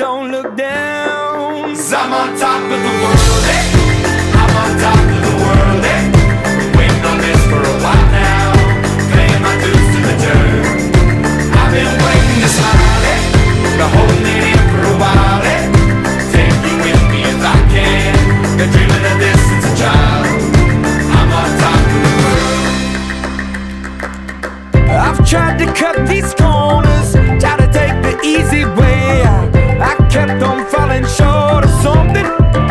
don't look down. 'Cause I'm on top of the world, eh? I'm on top of the world, eh? Been waiting on this for a while now, paying my dues to the dirt. I've been waiting to smile, eh? Been holding it in for a while, eh? Take you with me if I can. Been dreaming of this since a child. I'm on top of the world. I've tried to cut these corners, tried to take the easy way out. I kept on falling short of something.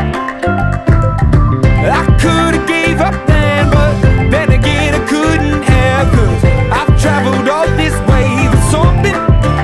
I could've gave up then, but then again I couldn't have, 'cause I've traveled all this way for something.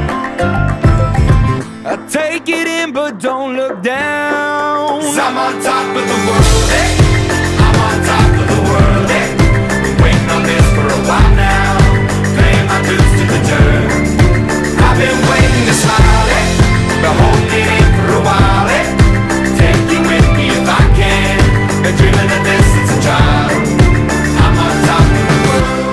I take it in but don't look down. 'Cause I'm on top of the world, eh? I'm on top of the world, eh? Been waiting on this for a while now, paying my dues to the dirt. I've been waiting to smile, eh? Been holding it in for a while, eh? Take you with me if I can. Been dreaming of this since a child. I'm on top of the world.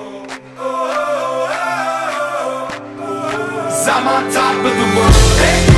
'Cause I'm on top of the world, eh?